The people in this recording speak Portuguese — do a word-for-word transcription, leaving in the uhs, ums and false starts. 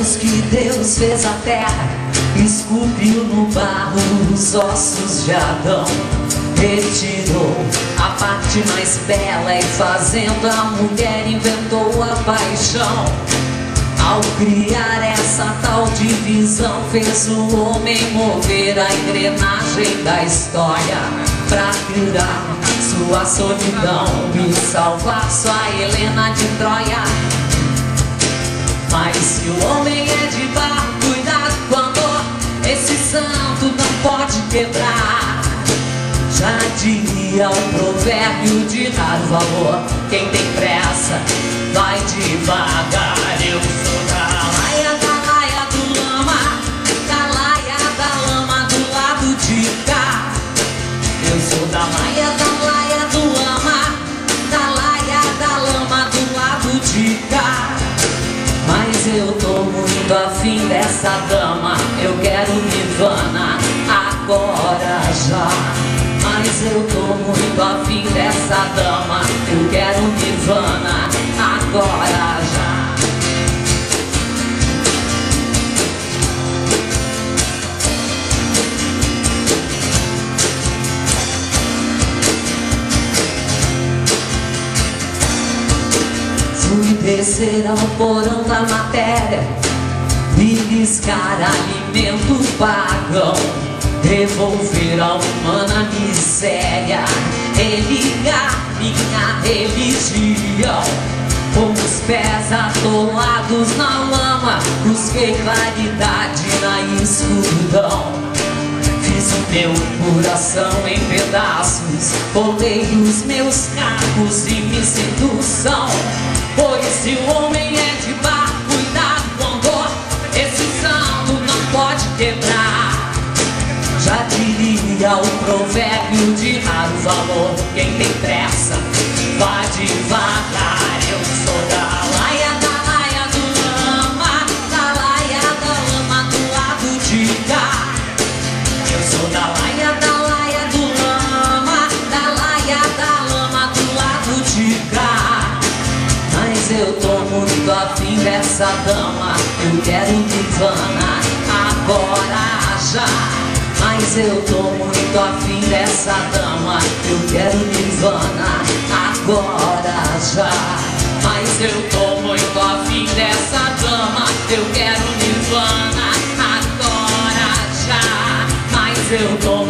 Depois que Deus fez a terra, esculpiu no barro os ossos de Adão. Retirou a parte mais bela e fazendo a mulher inventou a paixão. Ao criar essa tal divisão, fez o homem mover a engrenagem da história pra curar sua solidão e salvar sua Helena de Troia. Mas se o homem é de barro, cuidado quando esse santo não pode quebrar. Já diria o provérbio de raro valor: quem tem pressa vai devagar. Eu sou da laia, da laia do lama, da laia da lama do lado de cá. Eu sou da laia, da laia do lama, da laia da lama do lado de cá. Mas eu tô muito afim dessa dama, eu quero Nirvana agora já. Mas eu tô muito afim dessa dama, eu quero Nirvana agora já. Fui descer ao porão da matéria, beliscar alimento pagão, devolver a humana miséria, religar minha religião. Com os pés atolados na lama, busquei claridade na escuridão. Fiz o meu coração em pedaços, colei os meus cacos e me sedução. Pois se o homem é de barro, cuidado quando esse santo não pode quebrar. Já diria o provérbio de raro valor: quem tem pressa vai devagar. Eu sou da laia, da laia do lama, da laia da lama do lado de cá. Eu sou da laia, da laia do lama, da laia da lama do lado de cá. Mas eu tô muito afim dessa dama, eu quero Nirvana agora já. Mas eu tô muito afim dessa dama, eu quero Nirvana agora já. Mas eu tô muito afim dessa dama, eu quero Nirvana agora já. Mas eu tô